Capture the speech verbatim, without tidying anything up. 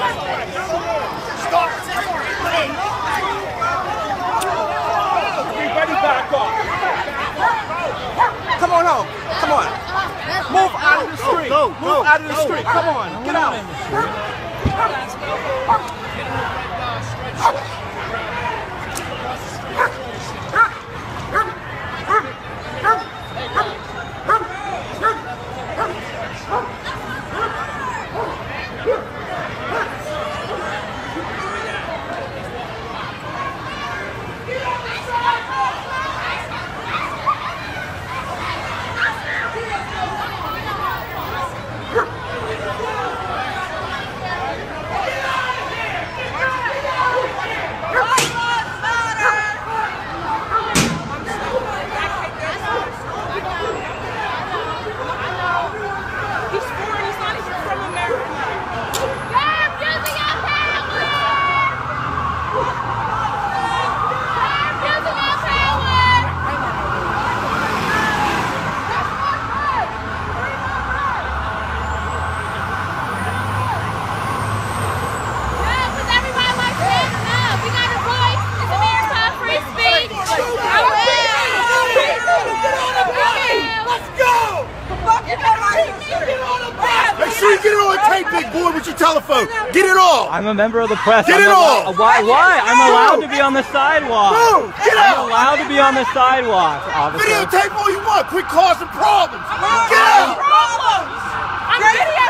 Stop. Everybody back off. Come on home. Come on. Move out of the street. Go, go, Move out of the street. Come on. Get out. Get it on tape, big boy, with your telephone. Get it all. I'm a member of the press. Get I'm it all. Why? Why? I'm allowed to be on the sidewalk. Move. Get I'm out. allowed to be on the sidewalk, officer. Videotape all you want. Quit causing problems. Get out. Problems. I'm videotaping.